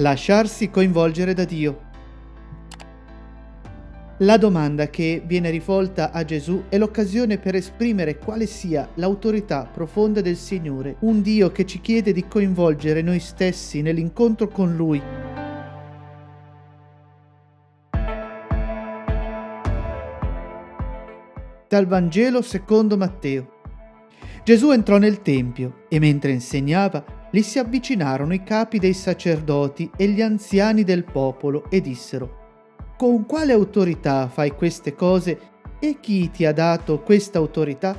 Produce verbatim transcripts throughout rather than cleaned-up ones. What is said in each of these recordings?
Lasciarsi coinvolgere da Dio. La domanda che viene rivolta a Gesù è l'occasione per esprimere quale sia l'autorità profonda del Signore, un Dio che ci chiede di coinvolgere noi stessi nell'incontro con Lui. Dal Vangelo secondo Matteo. Gesù entrò nel Tempio e mentre insegnava, gli si avvicinarono i capi dei sacerdoti e gli anziani del popolo e dissero: «Con quale autorità fai queste cose e chi ti ha dato questa autorità?»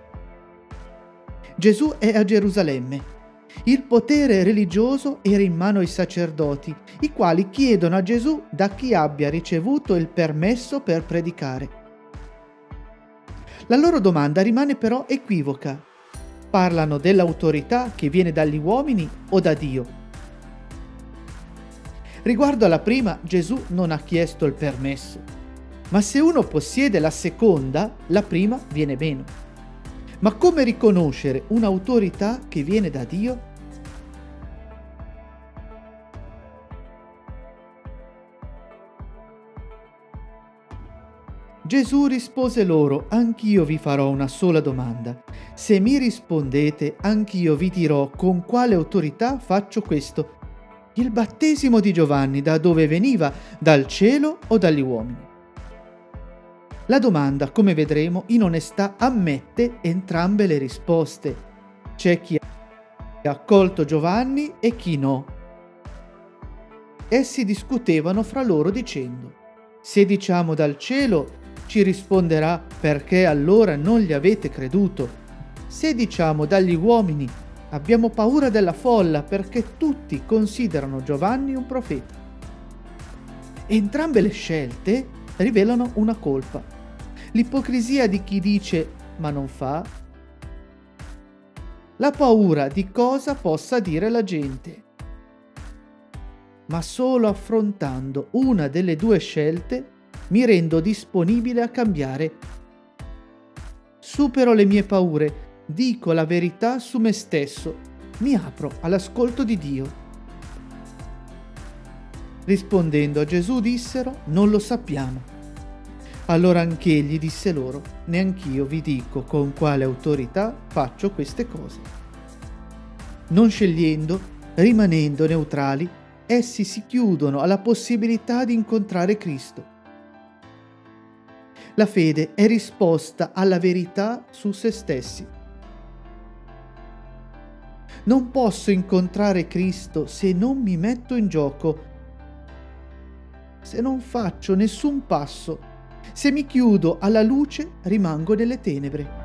Gesù è a Gerusalemme. Il potere religioso era in mano ai sacerdoti, i quali chiedono a Gesù da chi abbia ricevuto il permesso per predicare. La loro domanda rimane però equivoca. Parlano dell'autorità che viene dagli uomini o da Dio. Riguardo alla prima, Gesù non ha chiesto il permesso, ma se uno possiede la seconda, la prima viene meno. Ma come riconoscere un'autorità che viene da Dio? Gesù rispose loro: «Anch'io vi farò una sola domanda. Se mi rispondete, anch'io vi dirò con quale autorità faccio questo. Il battesimo di Giovanni da dove veniva? Dal cielo o dagli uomini?» La domanda, come vedremo, in onestà ammette entrambe le risposte. C'è chi ha accolto Giovanni e chi no. Essi discutevano fra loro dicendo: «Se diciamo dal cielo, ci risponderà: perché allora non gli avete creduto? Se diciamo dagli uomini, abbiamo paura della folla perché tutti considerano Giovanni un profeta». Entrambe le scelte rivelano una colpa: l'ipocrisia di chi dice ma non fa, la paura di cosa possa dire la gente. Ma solo affrontando una delle due scelte mi rendo disponibile a cambiare. Supero le mie paure, dico la verità su me stesso, mi apro all'ascolto di Dio. Rispondendo a Gesù dissero: «Non lo sappiamo». Allora anch'egli disse loro: «Neanch'io vi dico con quale autorità faccio queste cose». Non scegliendo, rimanendo neutrali, essi si chiudono alla possibilità di incontrare Cristo. La fede è risposta alla verità su se stessi. Non posso incontrare Cristo se non mi metto in gioco, se non faccio nessun passo. Se mi chiudo alla luce, rimango nelle tenebre.